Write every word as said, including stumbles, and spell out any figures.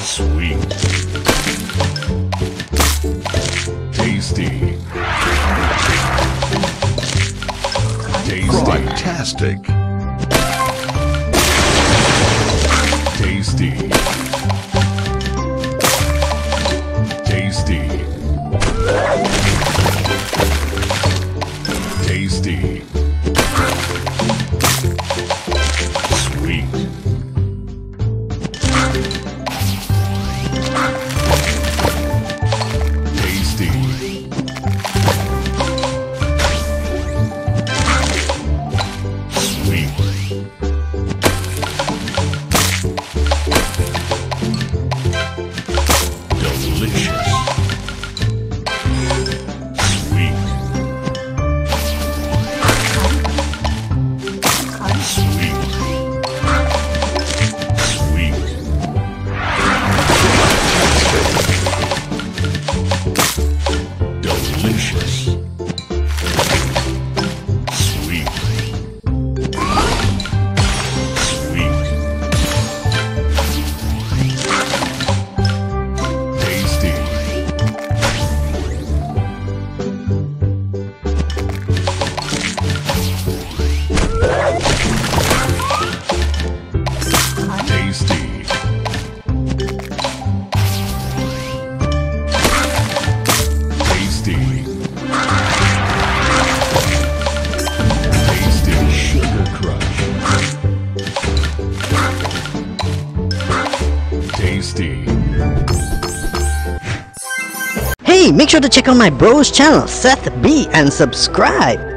Sweet. Tasty. Tasty. Fantastic. Tasty. Tasty. Tasty. Sweet. Tasty. Sweet. Delicious. Sweet. Sweet. Sweet. Delicious. Sweet. Sweet. Tasty. Tasty. Tasty. Tasty. Sugar Crush. Tasty. Hey, make sure to check out my bro's channel, Seth B, and subscribe.